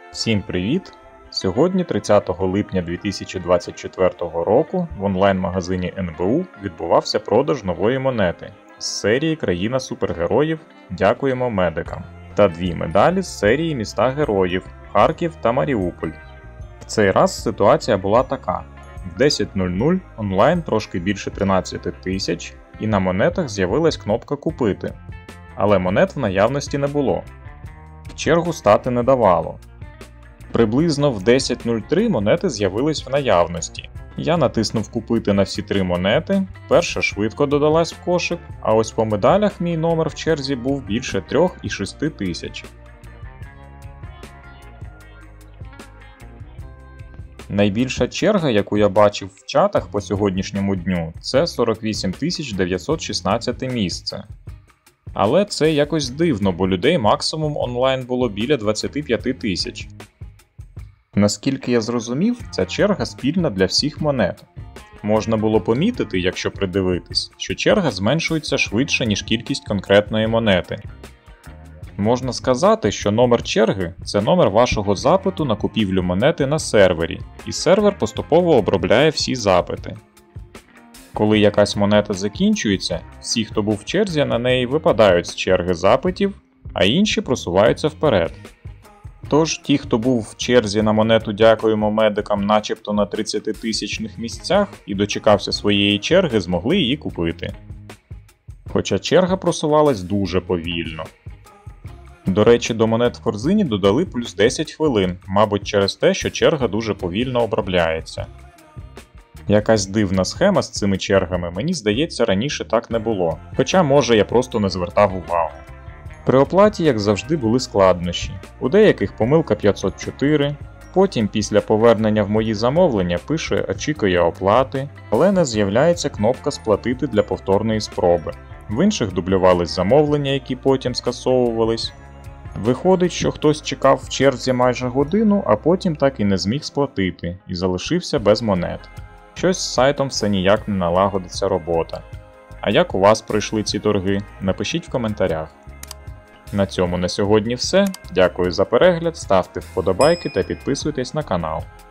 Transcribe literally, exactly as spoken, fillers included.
Всім привіт! Сьогодні, тридцятого липня дві тисячі двадцять четвертого року, в онлайн-магазині ен бе у відбувався продаж нової монети з серії «Країна супергероїв. Дякуємо медикам» та дві медалі з серії «Міста героїв» Харків та Маріуполь. В цей раз ситуація була така. В десять нуль нуль онлайн трошки більше тринадцять тисяч і на монетах з'явилась кнопка «Купити». Але монет в наявності не було. В чергу стати не давало. Приблизно в десять нуль три монети з'явились в наявності. Я натиснув «Купити» на всі три монети, перша швидко додалась в кошик, а ось по медалях мій номер в черзі був більше трьох і шести тисяч. Найбільша черга, яку я бачив в чатах по сьогоднішньому дню, це сорок вісім тисяч дев'ятсот шістнадцяте місце. Але це якось дивно, бо людей максимум онлайн було біля двадцять п'ять тисяч. Наскільки я зрозумів, ця черга спільна для всіх монет. Можна було помітити, якщо придивитись, що черга зменшується швидше, ніж кількість конкретної монети. Можна сказати, що номер черги – це номер вашого запиту на купівлю монети на сервері, і сервер поступово обробляє всі запити. Коли якась монета закінчується, всі, хто був в черзі на неї, випадають з черги запитів, а інші просуваються вперед. Тож, ті, хто був в черзі на монету «Дякуємо медикам» начебто на тридцятитисячних місцях і дочекався своєї черги, змогли її купити. Хоча черга просувалась дуже повільно. До речі, до монет в корзині додали плюс десять хвилин, мабуть через те, що черга дуже повільно обробляється. Якась дивна схема з цими чергами, мені здається, раніше так не було, хоча може я просто не звертав увагу. При оплаті, як завжди, були складнощі. У деяких помилка п'ятсот чотири, потім після повернення в мої замовлення пише «Очікує оплати», але не з'являється кнопка «Сплатити» для повторної спроби. В інших дублювались замовлення, які потім скасовувались. Виходить, що хтось чекав в черзі майже годину, а потім так і не зміг сплатити, і залишився без монет. Щось з сайтом все ніяк не налагодиться робота. А як у вас пройшли ці торги? Напишіть в коментарях. На цьому на сьогодні все. Дякую за перегляд, ставте вподобайки та підписуйтесь на канал.